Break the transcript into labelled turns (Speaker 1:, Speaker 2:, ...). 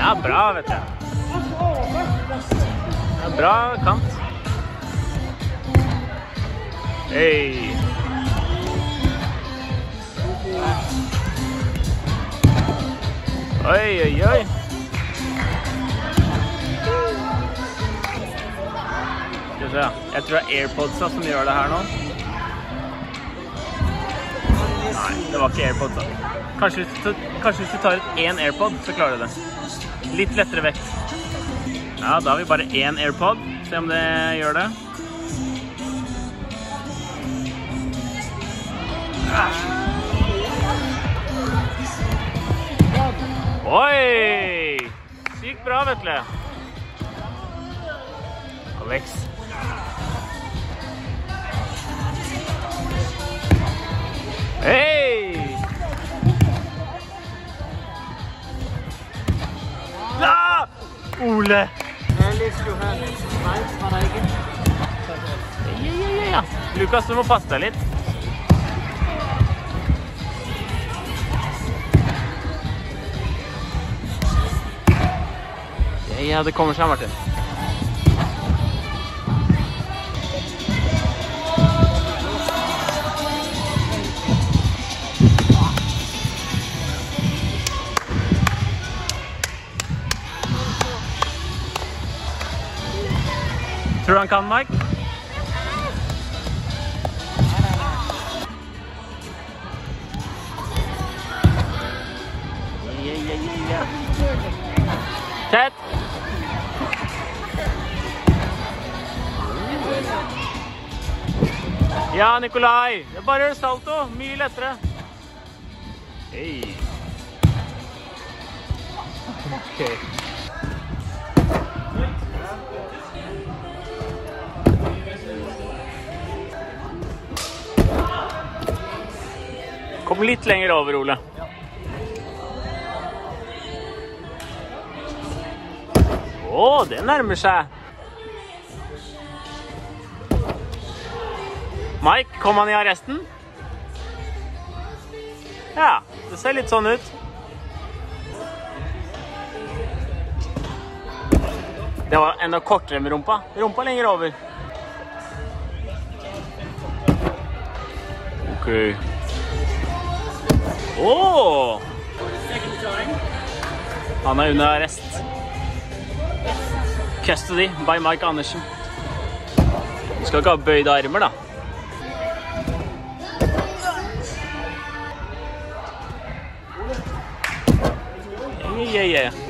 Speaker 1: Ja, bra, vet du. Ja, bra kant. Hei. Oi, oi, oi. Skal vi se. Jeg tror det er AirPodsa som gjør det her nå. Nei, det var ikke AirPodsa. Kanskje hvis du tar ut en AirPod, så klarer du det. Litt lettere vekt. Ja, da har vi bare en AirPod. Se om det gjør det. Oi! Sykt bra, vet du. Alex. Hei! Ja! Ole!
Speaker 2: Alex Johannes. Schweiz var det ikke.
Speaker 1: Ja. Lukas, du må passe deg litt. Ja, det kommer seg, Martin. Tror du han kan, Mike? Ja. Tett! Ja, Nikolai. Det er bare salto. Mye lettere. Hei. Ok. Kom litt lenger over, Ole. Åh, det nærmer seg. Mike, kom han i arresten? Ja, det ser litt sånn ut. Det var enda kortere med rumpa. Rumpa lenger over. Ok. Åh! Han er under arrest. Custody by Mike Andersen. Du skal ikke ha bøyde armer, da. Yeah.